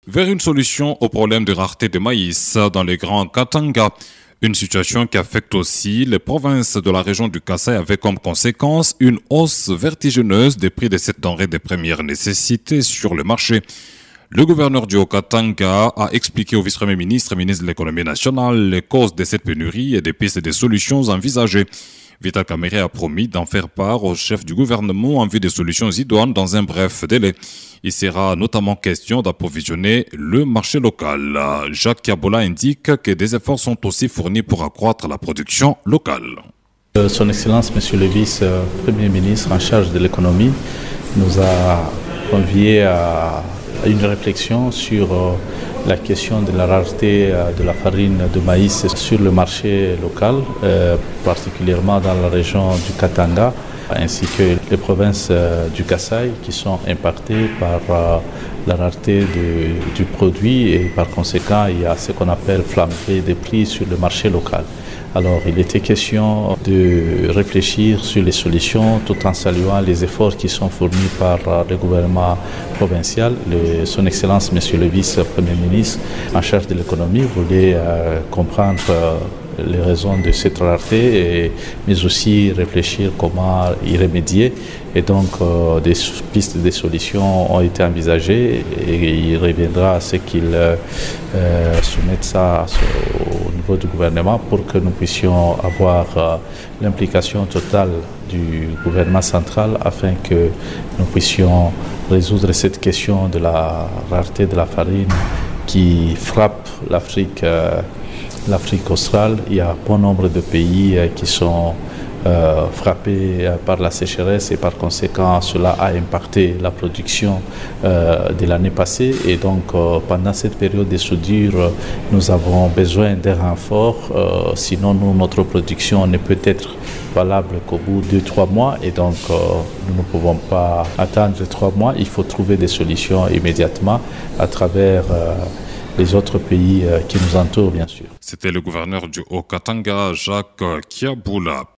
Vers une solution au problème de rareté de maïs dans les grands Katanga. Une situation qui affecte aussi les provinces de la région du Kasaï avec comme conséquence une hausse vertigineuse des prix de cette denrée de première nécessité sur le marché. Le gouverneur du Haut-Katanga a expliqué au vice-premier ministre et ministre de l'économie nationale les causes de cette pénurie et des pistes de solutions envisagées. Vital Kamerhe a promis d'en faire part au chef du gouvernement en vue des solutions idoines dans un bref délai. Il sera notamment question d'approvisionner le marché local. Jacques Kiabola indique que des efforts sont aussi fournis pour accroître la production locale. Son Excellence, Monsieur le Vice-Premier ministre en charge de l'économie, nous a conviés à une réflexion sur la question de la rareté de la farine de maïs sur le marché local, particulièrement dans la région du Katanga, ainsi que les provinces du Kasaï qui sont impactées par la rareté du produit et par conséquent il y a ce qu'on appelle flambée des prix sur le marché local. Alors il était question de réfléchir sur les solutions tout en saluant les efforts qui sont fournis par le gouvernement provincial. Son Excellence, Monsieur le Vice-Premier ministre en charge de l'économie voulait comprendre les raisons de cette rareté, mais aussi réfléchir comment y remédier. Et donc des pistes de solutions ont été envisagées et il reviendra à ce qu'il soumette ça au niveau du gouvernement pour que nous puissions avoir l'implication totale du gouvernement central afin que nous puissions résoudre cette question de la rareté de la farine qui frappe l'Afrique australe. Il y a bon nombre de pays qui sont frappés par la sécheresse et par conséquent cela a impacté la production de l'année passée et donc pendant cette période de soudure nous avons besoin d'un renfort, sinon notre production ne peut être valable qu'au bout de 3 mois et donc nous ne pouvons pas attendre 3 mois, il faut trouver des solutions immédiatement à travers les autres pays qui nous entourent bien sûr. C'était le gouverneur du Haut-Katanga, Jacques Kiabola.